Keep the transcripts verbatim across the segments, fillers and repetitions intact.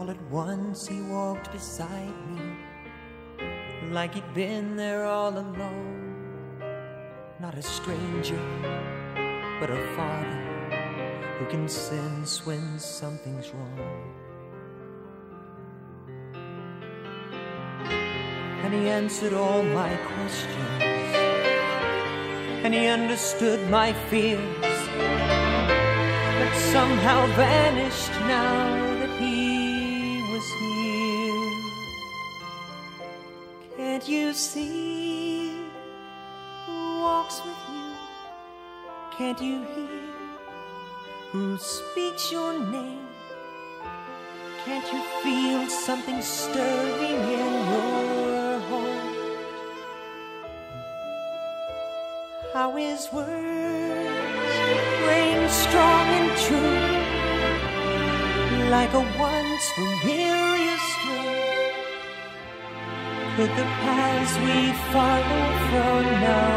All at once he walked beside me, like he'd been there all along. Not a stranger, but a father who can sense when something's wrong. And he answered all my questions, and he understood my fears, but somehow vanished now that he was here. Can't you see who walks with you? Can't you hear who speaks your name? Can't you feel something stirring in your heart? How his words ring strong and true, like a once familiar strain. Could the paths we follow from now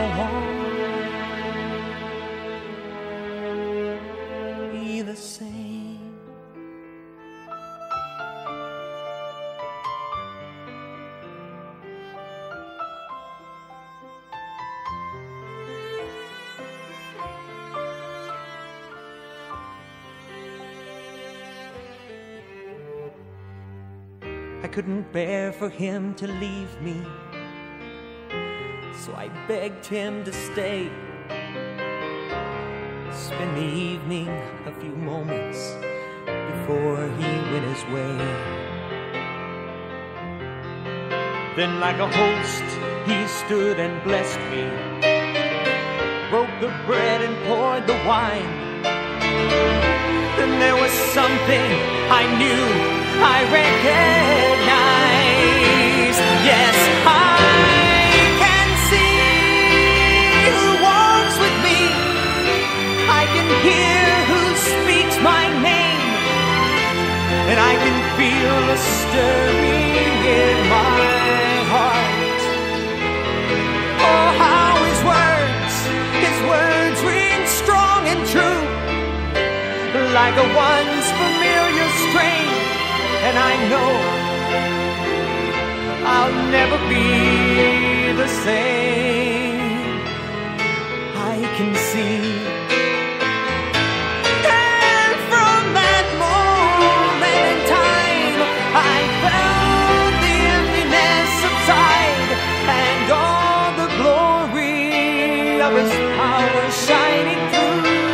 on be the same? I couldn't bear for him to leave me, so I begged him to stay, spend the evening a few moments before he went his way. Then like a host he stood and blessed me, broke the bread and poured the wine. Then there was something I knew, I recognize. Yes, I can see who walks with me. I can hear who speaks my name, and I can feel a stirring in my heart. Oh, how his words, his words ring strong and true, like a once familiar strain. And I know I'll never be the same. I can see. And from that moment in time, I felt the emptiness subside, and all the glory of his power shining through.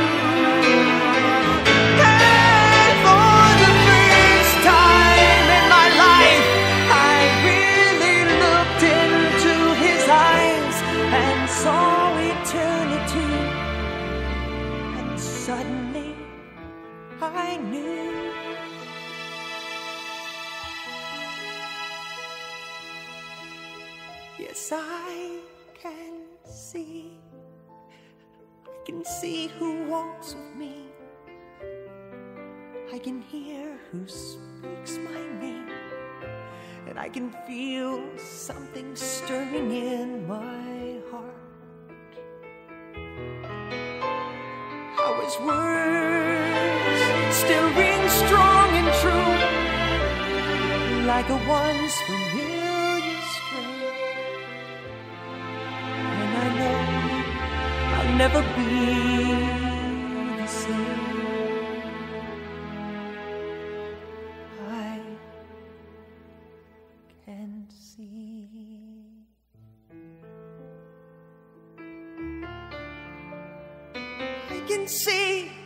Saw eternity, and suddenly I knew. Yes, I can see. I can see who walks with me. I can hear who speaks my name, and I can feel something stirring in my heart. How his words still ring strong and true, like a once familiar strain. And I know I'll never be the same. I can see. I can see